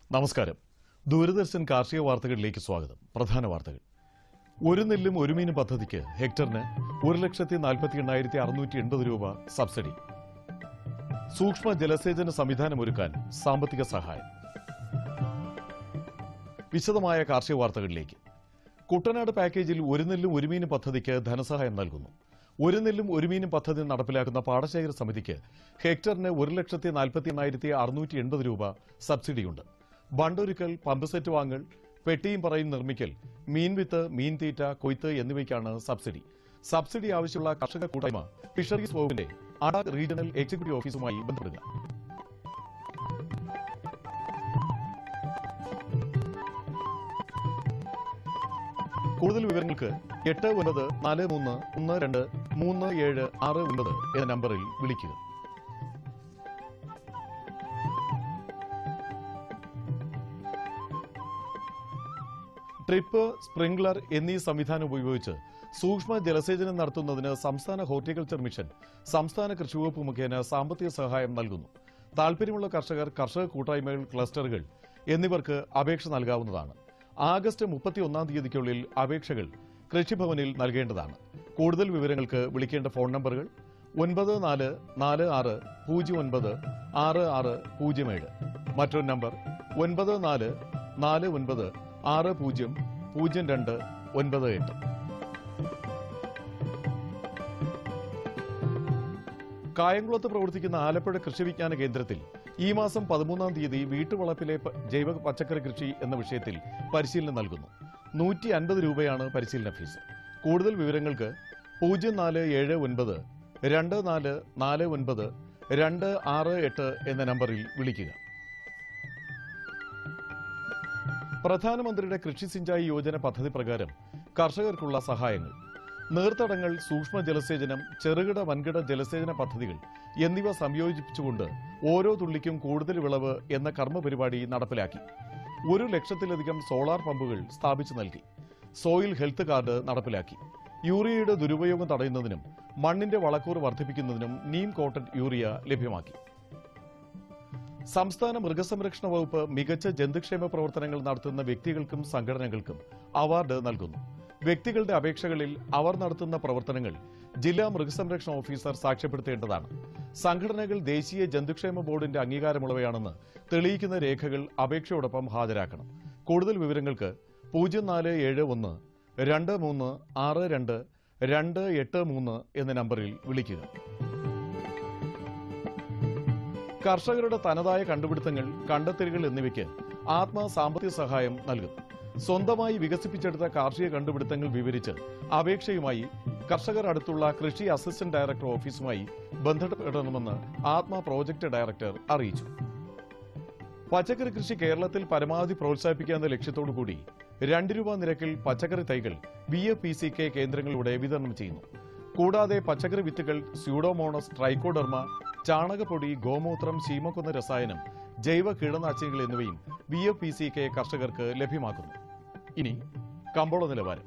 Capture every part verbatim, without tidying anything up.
നമസ്കാരം. ദൂരദർശൻ കാർഷിക വാർത്തകളിലേക്ക് സ്വാഗതം. പ്രധാന വാർത്തകൾ. ഒരു നെല്ലും ഒരു മീനും പദ്ധതിക്ക് ഹെക്ടറിന് ഒരു ലക്ഷത്തി നാൽപ്പത്തി എണ്ണായിരത്തി അറുന്നൂറ്റി എൺപത് രൂപ സബ്സിഡി. സൂക്ഷ്മ ജലസേചന സംവിധാനമൊരുക്കാൻ സാമ്പത്തിക സഹായം. വിശദമായ കാർഷിക വാർത്തകളിലേക്ക്. കുട്ടനാട് പാക്കേജിൽ ഒരു നെല്ലും ഒരു മീനും പദ്ധതിക്ക് ധനസഹായം നൽകുന്നു. ഒരു നെല്ലും ഒരു മീനും പദ്ധതി നടപ്പിലാക്കുന്ന പാടശേഖര സമിതിക്ക് ഹെക്ടറിന് ഒരു ലക്ഷത്തി നാൽപ്പത്തി എണ്ണായിരത്തി അറുന്നൂറ്റി എൺപത് രൂപ സബ്സിഡിയുണ്ട്. ബണ്ടൊരുക്കൽ, പമ്പ് സെറ്റ് വാങ്ങൽ, പെട്ടിയും പറയും നിർമ്മിക്കൽ, മീൻവിത്ത്, മീൻ തീറ്റ, കൊയ്ത്ത് എന്നിവയ്ക്കാണ് സബ്സിഡി. സബ്സിഡി ആവശ്യമുള്ള കർഷക കൂട്ടായ്മ ഫിഷറീസ് വകുപ്പിന്റെ അഡാക് റീജിയണൽ എക്സിക്യൂട്ടീവ് ഓഫീസുമായി ബന്ധപ്പെടുക. കൂടുതൽ വിവരങ്ങൾക്ക് എട്ട് ഒൻപത് നാല് മൂന്ന് ഒന്ന് രണ്ട് മൂന്ന് ഏഴ് ആറ് ഒൻപത് എന്ന നമ്പറിൽ വിളിക്കുക. ട്രിപ്പ്, സ്പ്രിംഗ്ലർ എന്നീ സംവിധാനം ഉപയോഗിച്ച് സൂക്ഷ്മ ജലസേചനം നടത്തുന്നതിന് സംസ്ഥാന ഹോർട്ടിക്കൾച്ചർ മിഷൻ സംസ്ഥാന കൃഷിവകുപ്പ് മുഖേന സാമ്പത്തിക സഹായം നൽകുന്നു. താൽപര്യമുള്ള കർഷകർ, കർഷക കൂട്ടായ്മകൾ, ക്ലസ്റ്ററുകൾ എന്നിവർക്ക് അപേക്ഷ നൽകാവുന്നതാണ്. ആഗസ്റ്റ് മുപ്പത്തിയൊന്നാം തീയതിക്കുള്ളിൽ അപേക്ഷകൾ കൃഷിഭവനിൽ നൽകേണ്ടതാണ്. കൂടുതൽ വിവരങ്ങൾക്ക് വിളിക്കേണ്ട ഫോൺ നമ്പറുകൾ ഒൻപത് നാല് നാല് ആറ് പൂജ്യം ഒൻപത് ആറ് ആറ് പൂജ്യം ഏഴ്, മറ്റൊരു നമ്പർ ഒൻപത് നാല് നാല് ഒൻപത് ആറ് പൂജ്യം പൂജ്യം രണ്ട് ഒൻപത് എട്ട്. കായംകുളത്ത് പ്രവർത്തിക്കുന്ന ആലപ്പുഴ കൃഷി വിജ്ഞാന കേന്ദ്രത്തിൽ ഈ മാസം പതിമൂന്നാം തീയതി വീട്ടുവളപ്പിലെ ജൈവ പച്ചക്കറി കൃഷി എന്ന വിഷയത്തിൽ പരിശീലനം നൽകുന്നു. നൂറ്റി അൻപത് രൂപയാണ് പരിശീലന ഫീസ്. കൂടുതൽ വിവരങ്ങൾക്ക് പൂജ്യം നാല് ഏഴ് ഒൻപത് രണ്ട് നാല് നാല് ഒൻപത് രണ്ട് ആറ് എട്ട് എന്ന നമ്പറിൽ വിളിക്കുക. പ്രധാനമന്ത്രിയുടെ കൃഷി സിഞ്ചായി യോജന പദ്ധതി പ്രകാരം കർഷകർക്കുള്ള സഹായങ്ങൾ. നീർത്തടങ്ങൾ, സൂക്ഷ്മ ജലസേചനം, ചെറുകിട വൻകിട ജലസേചന പദ്ധതികൾ എന്നിവ സംയോജിപ്പിച്ചുകൊണ്ട് ഓരോ തുള്ളിക്കും കൂടുതൽ വിളവ് എന്ന കർമ്മ പരിപാടി നടപ്പിലാക്കി. ഒരു ലക്ഷത്തിലധികം സോളാർ പമ്പുകൾ സ്ഥാപിച്ചു നൽകി. സോയിൽ ഹെൽത്ത് കാർഡ് നടപ്പിലാക്കി. യൂറിയയുടെ ദുരുപയോഗം തടയുന്നതിനും മണ്ണിന്റെ വളക്കൂറ് വർദ്ധിപ്പിക്കുന്നതിനും നീം കോട്ടഡ് യൂറിയ ലഭ്യമാക്കി. സംസ്ഥാന മൃഗസംരക്ഷണ വകുപ്പ് മികച്ച ജന്തുക്ഷേമ പ്രവർത്തനങ്ങൾ നടത്തുന്ന വ്യക്തികൾക്കും സംഘടനകൾക്കും അവാർഡ് നൽകുന്നു. വ്യക്തികളുടെ അപേക്ഷകളിൽ അവർ നടത്തുന്ന പ്രവർത്തനങ്ങൾ ജില്ലാ മൃഗസംരക്ഷണ ഓഫീസർ സാക്ഷ്യപ്പെടുത്തേണ്ടതാണ്. സംഘടനകൾ ദേശീയ ജന്തുക്ഷേമ ബോർഡിന്റെ അംഗീകാരമുള്ളവയാണെന്ന് തെളിയിക്കുന്ന രേഖകൾ അപേക്ഷയോടൊപ്പം ഹാജരാക്കണം. കൂടുതൽ വിവരങ്ങൾക്ക് പൂജ്യം നാല് ഏഴ് ഒന്ന് രണ്ട് മൂന്ന് ആറ് രണ്ട് രണ്ട് എട്ട് മൂന്ന് എന്ന നമ്പറിൽ വിളിക്കുക. കർഷകരുടെ തനതായ കണ്ടുപിടുത്തങ്ങൾ, കണ്ടെത്തലുകൾ എന്നിവയ്ക്ക് ആത്മ സാമ്പത്തിക സഹായം നൽകും. സ്വന്തമായി വികസിപ്പിച്ചെടുത്ത കാർഷിക കണ്ടുപിടുത്തങ്ങൾ വിവരിച്ച് അപേക്ഷയുമായി കർഷകർ അടുത്തുള്ള കൃഷി അസിസ്റ്റന്റ് ഡയറക്ടർ ഓഫീസുമായി ബന്ധപ്പെടണമെന്ന് ആത്മ പ്രോജക്ട് ഡയറക്ടർ അറിയിച്ചു. പച്ചക്കറി കൃഷി കേരളത്തിൽ പരമാവധി പ്രോത്സാഹിപ്പിക്കാവുന്ന ലക്ഷ്യത്തോടുകൂടി രണ്ട് രൂപ നിരക്കിൽ പച്ചക്കറി തൈകൾ B F P C K കേന്ദ്രങ്ങളിലൂടെ വിതരണം ചെയ്യുന്നു. കൂടാതെ പച്ചക്കറി വിത്തുകൾ, സ്യൂഡോമോണസ്, ട്രൈക്കോഡർമ, ചാണകപ്പൊടി, ഗോമൂത്രം, ശീമക്കൊന്ന രസായനം, ജൈവ കീടനാശിനികൾ എന്നിവയും B F P C K കർഷകർക്ക് ലഭ്യമാക്കുന്നു. ഇനി കമ്പോള നിലവാരം.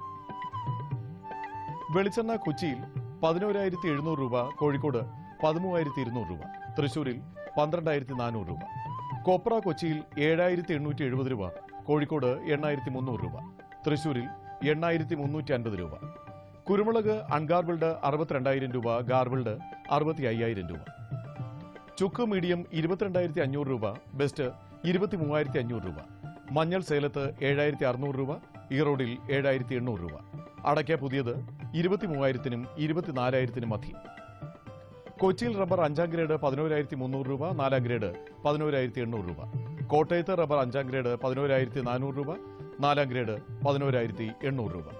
വെളിച്ചെണ്ണ കൊച്ചിയിൽ പതിനോരായിരത്തി എഴുന്നൂറ് രൂപ, കോഴിക്കോട് പതിമൂവായിരത്തി ഇരുന്നൂറ് രൂപ, തൃശൂരിൽ പന്ത്രണ്ടായിരത്തി നാനൂറ് രൂപ. കൊപ്ര കൊച്ചിയിൽ ഏഴായിരത്തി എണ്ണൂറ്റി എഴുപത് രൂപ, കോഴിക്കോട് എണ്ണായിരത്തി മുന്നൂറ് രൂപ, തൃശൂരിൽ എണ്ണായിരത്തി മുന്നൂറ്റി അൻപത് രൂപ. കുരുമുളക് അൺഗാർബിൾഡ് അറുപത്തിരണ്ടായിരം രൂപ, ഗാർബിൾഡ് അറുപത്തി അയ്യായിരം രൂപ. ചുക്ക് മീഡിയം ഇരുപത്തിരണ്ടായിരത്തി അഞ്ഞൂറ് രൂപ, ബെസ്റ്റ് ഇരുപത്തി മൂവായിരത്തി അഞ്ഞൂറ് രൂപ. മഞ്ഞൾ സേലത്ത് ഏഴായിരത്തി അറുന്നൂറ് രൂപ, ഈറോഡിൽ ഏഴായിരത്തി എണ്ണൂറ് രൂപ. അടയ്ക്ക പുതിയത് ഇരുപത്തി മൂവായിരത്തിനും ഇരുപത്തിനാലായിരത്തിനും മധ്യം. കൊച്ചിയിൽ റബ്ബർ അഞ്ചാം ഗ്രേഡ് പതിനോരായിരത്തി മുന്നൂറ് രൂപ, നാലാം ഗ്രേഡ് പതിനോരായിരത്തി എണ്ണൂറ് രൂപ. കോട്ടയത്ത് റബ്ബർ അഞ്ചാം ഗ്രേഡ് പതിനോരായിരത്തി നാനൂറ് രൂപ, നാലാം ഗ്രേഡ് പതിനോരായിരത്തി എണ്ണൂറ് രൂപ.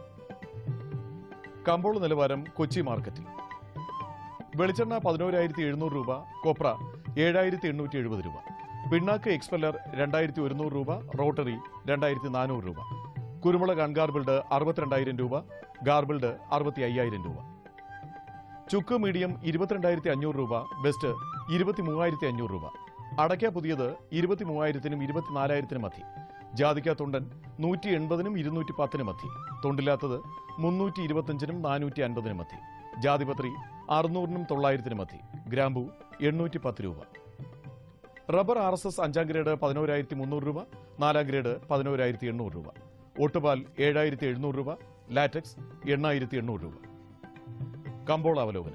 കമ്പോള നിലവാരം കൊച്ചി മാർക്കറ്റിൽ. വെളിച്ചെണ്ണ പതിനോരായിരത്തി എഴുന്നൂറ് രൂപ, കൊപ്ര ഏഴായിരത്തി എണ്ണൂറ്റി എഴുപത് രൂപ, പിണ്ണാക്ക് എക്സ്പെല്ലർ രണ്ടായിരത്തി ഒരുന്നൂറ് രൂപ, റോട്ടറി രണ്ടായിരത്തി നാനൂറ് രൂപ. കുരുമുളക് അൺഗാർബിൾഡ് അറുപത്തിരണ്ടായിരം രൂപ, ഗാർബിൾഡ് അറുപത്തി അയ്യായിരം രൂപ. ചുക്ക് മീഡിയം ഇരുപത്തിരണ്ടായിരത്തി അഞ്ഞൂറ് രൂപ, ബെസ്റ്റ് ഇരുപത്തി മൂവായിരത്തി അഞ്ഞൂറ് രൂപ. അടയ്ക്ക പുതിയത് ഇരുപത്തി മൂവായിരത്തിനും ഇരുപത്തിനാലായിരത്തിനും മധ്യം. ജാതിക്ക തൊണ്ടൻ നൂറ്റി എൺപതിനും ഇരുന്നൂറ്റി പത്തിനും മധ്യം. തൊണ്ടില്ലാത്തത് മുന്നൂറ്റി ഇരുപത്തിയഞ്ചിനും നാനൂറ്റി അൻപതിനും മധ്യം. ജാതിപത്രി അറുന്നൂറിനും തൊള്ളായിരത്തിനും മധ്യം. ഗ്രാമ്പു എണ്ണൂറ്റി പത്ത് രൂപ. റബ്ബർ ആർ എസ് എസ് അഞ്ചാം ഗ്രേഡ് പതിനോരായിരത്തി മുന്നൂറ് രൂപ, നാലാം ഗ്രേഡ് പതിനോരായിരത്തി എണ്ണൂറ് രൂപ, ഒട്ടുപാൽ ഏഴായിരത്തി എഴുന്നൂറ് രൂപ, ലാറ്റക്സ് എണ്ണായിരത്തി എണ്ണൂറ് രൂപ. കമ്പോള അവലോകനം.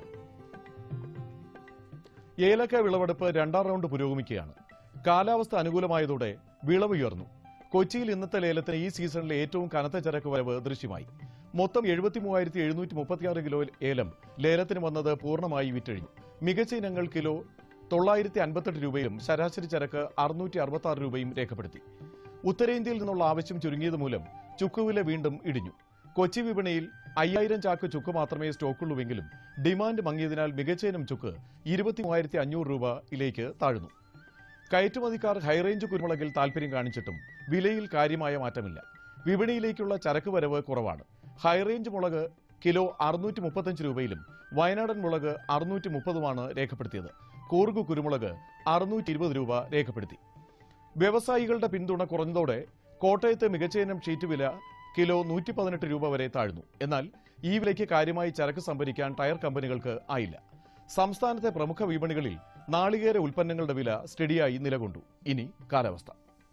ഏലക്ക വിളവെടുപ്പ് രണ്ടാം റൗണ്ട് പുരോഗമിക്കുകയാണ്. കാലാവസ്ഥ അനുകൂലമായതോടെ വിളവ് ഉയർന്നു. കൊച്ചിയിൽ ഇന്നത്തെ ലേലത്തിന് ഈ സീസണിലെ ഏറ്റവും കനത്ത ചരക്ക് വരവ് ദൃശ്യമായി. മൊത്തം എഴുപത്തി മൂവായിരത്തി എഴുന്നൂറ്റി മുപ്പത്തിയാറ് കിലോ ഏലം ലേലത്തിന് വന്നത് പൂർണ്ണമായി വിറ്റഴിഞ്ഞു. മികച്ച ഇനങ്ങൾ കിലോ തൊള്ളായിരത്തി അൻപത്തെട്ട് രൂപയും ശരാശരി ചരക്ക് അറുന്നൂറ്റി അറുപത്തി ആറ് രൂപയും രേഖപ്പെടുത്തി. ഉത്തരേന്ത്യയിൽ നിന്നുള്ള ആവശ്യം ചുരുങ്ങിയത് മൂലം ചുക്കുവില വീണ്ടും ഇടിഞ്ഞു. കൊച്ചി വിപണിയിൽ അയ്യായിരം ചാക്ക് ചുക്ക് മാത്രമേ സ്റ്റോക്കുള്ളൂവെങ്കിലും ഡിമാൻഡ് മങ്ങിയതിനാൽ മികച്ച ഇനം ചുക്ക് ഇരുപത്തി മൂവായിരത്തി അഞ്ഞൂറ് രൂപയിലേക്ക് താഴ്ന്നു. കയറ്റുമതിക്കാർ ഹൈറേഞ്ച് കുരുമുളകിൽ താൽപര്യം കാണിച്ചിട്ടും വിലയിൽ കാര്യമായ മാറ്റമില്ല. വിപണിയിലേക്കുള്ള ചരക്ക് വരവ് കുറവാണ്. ഹൈറേഞ്ച് മുളക് കിലോ അറുന്നൂറ്റി മുപ്പത്തഞ്ച് രൂപയിലും വയനാടൻ മുളക് അറുന്നൂറ്റി മുപ്പതുമാണ് രേഖപ്പെടുത്തിയത്. കൂർഗ് കുരുമുളക് അറുന്നൂറ്റി ഇരുപത് രൂപ രേഖപ്പെടുത്തി. വ്യവസായികളുടെ പിന്തുണ കുറഞ്ഞതോടെ കോട്ടയത്ത് മികച്ച ഇനം ഷീറ്റ് വില കിലോ നൂറ്റി പതിനെട്ട് രൂപ വരെ താഴ്ന്നു. എന്നാൽ ഈ വിലയ്ക്ക് കാര്യമായി ചരക്ക് സംഭരിക്കാൻ ടയർ കമ്പനികൾക്ക് ആയില്ല. സംസ്ഥാനത്തെ പ്രമുഖ വിപണികളിൽ നാളികേര ഉൽപ്പന്നങ്ങളുടെ വില സ്റ്റഡിയായി നിലകൊണ്ടു. ഇനി കാലാവസ്ഥ.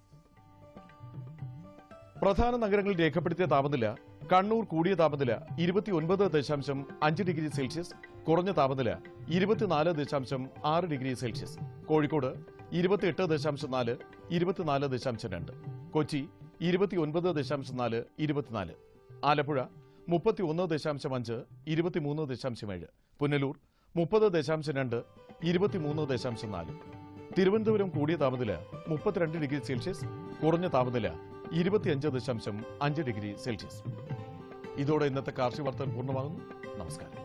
പ്രധാന നഗരങ്ങളിൽ രേഖപ്പെടുത്തിയ താപനില: കണ്ണൂർ കൂടിയ താപനില ഇരുപത്തി ഒൻപത് ദശാംശം അഞ്ച് ഡിഗ്രി സെൽഷ്യസ്, കുറഞ്ഞ താപനില ഇരുപത്തിനാല് ദശാംശം ആറ് ഡിഗ്രി സെൽഷ്യസ്. കോഴിക്കോട് ഇരുപത്തിയെട്ട് ദശാംശം നാല്, ഇരുപത്തിനാല് ദശാംശം രണ്ട്. കൊച്ചി ഇരുപത്തി ഒൻപത് ദശാംശം നാല്, ഇരുപത്തിനാല്. ആലപ്പുഴ മുപ്പത്തി ഒന്ന് ദശാംശം അഞ്ച്, ഇരുപത്തിമൂന്ന് ദശാംശം ഏഴ്. പുനലൂർ മുപ്പത് ദശാംശം രണ്ട്, ഇരുപത്തിമൂന്ന് ദശാംശം നാല്. തിരുവനന്തപുരം കൂടിയ താപനില മുപ്പത്തിരണ്ട് ഡിഗ്രി സെൽഷ്യസ്, കുറഞ്ഞ താപനില ഇരുപത്തിയഞ്ച് ദശാംശം അഞ്ച് ഡിഗ്രി സെൽഷ്യസ്. ഇതോടെ ഇന്നത്തെ കാർഷിക വാർത്തകൾ പൂർണ്ണമാകുന്നു. നമസ്കാരം.